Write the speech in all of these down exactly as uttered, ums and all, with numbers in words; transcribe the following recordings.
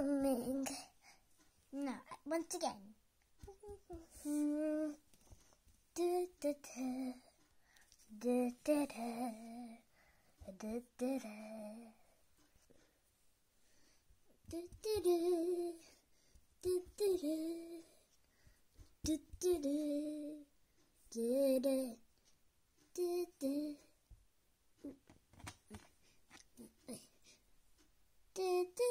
coming. No, once again. Da, da, da. Da, da, da. Da, da, da. Da, da, da. Da, da, da. Da, da, da. Da, da. Da, da. Da, da.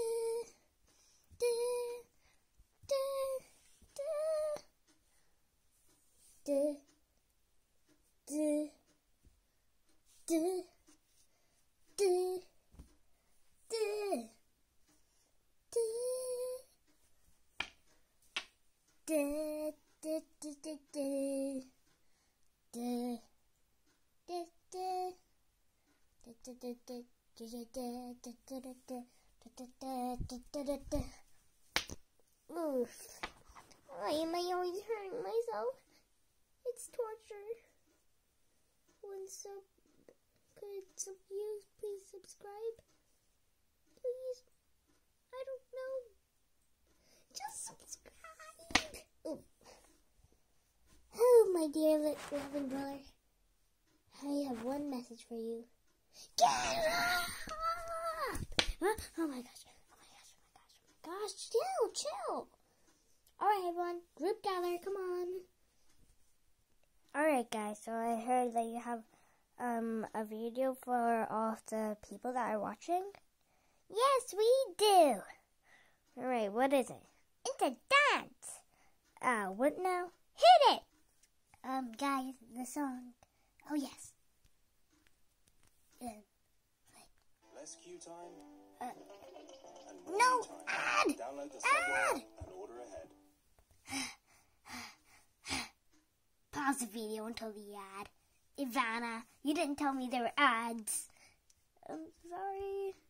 Oof. Why am I always hurting myself? It's torture. One sub, could some of you please subscribe? Please. I don't know. Just subscribe. Ooh. Oh, my dear loving brother. I have one message for you. Get up! Huh? Oh my gosh. Oh my gosh. Oh my gosh. Oh my gosh. Chill, chill. Alright, everyone. Group gather. Come on. Alright, guys. So I heard that you have um a video for all of the people that are watching. Yes, we do. Alright, what is it? It's a dance. Uh, what now? Hit it! Um, guys, the song. Oh, yes. Uh, Rescue time. Uh, and no, time. ad! Download the Ad! and order ahead. Pause the video until the ad. Ivana, you didn't tell me there were ads. I'm sorry.